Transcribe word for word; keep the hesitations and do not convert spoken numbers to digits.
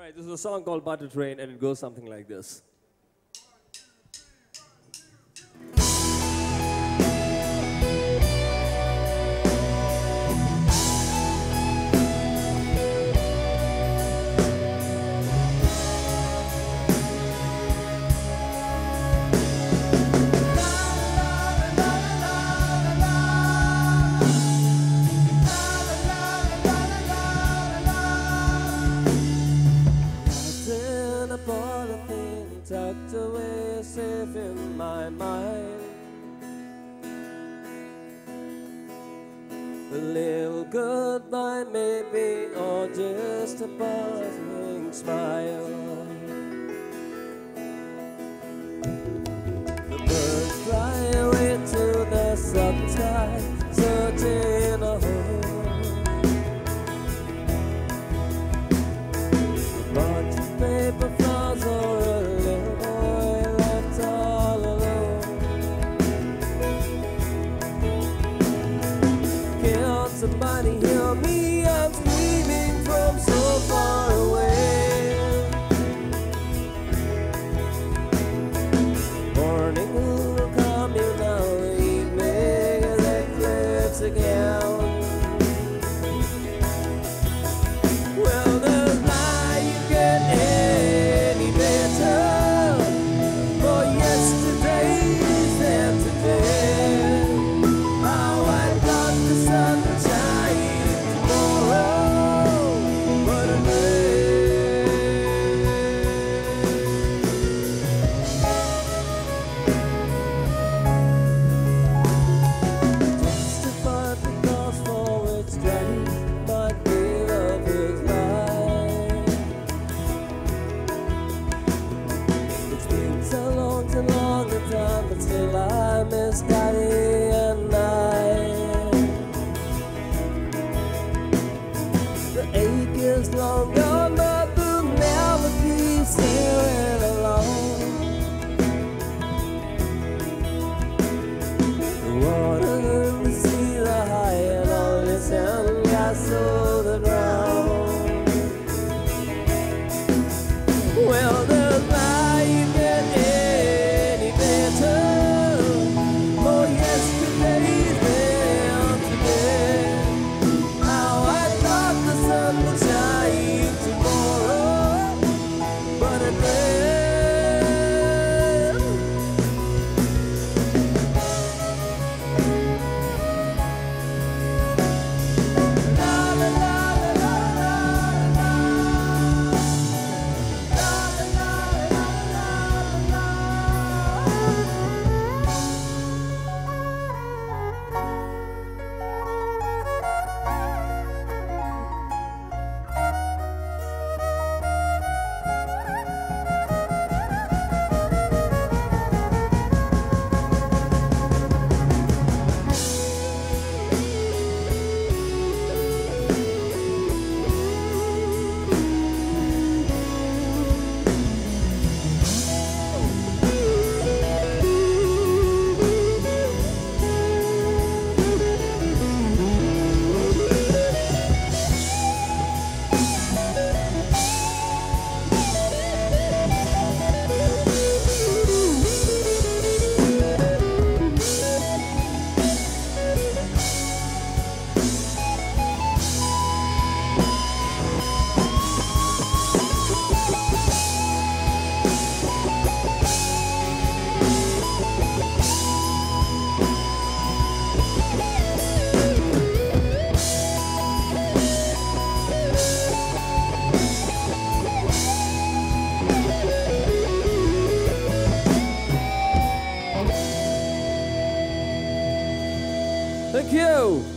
Alright, this is a song called Butter Train, and it goes something like this. Tucked away safe in my mind, a little goodbye maybe, or just a passing smile. The birds fly away to the subtide, searching a home. A bunch of paper flowers or a somebody hear me, I'm screaming from so far away. Morning will come, you know, the evening as it flips again. Well, does life get any better for yesterdays than today? How I got the sun long gone, but the melodies here along. The water and the sea, the high and all this and gas so the ground. Well, does life get any better for yesterday's than today? How I thought the sun would shine tomorrow, but it rained. La la la la la la la. La la la la la Thank you.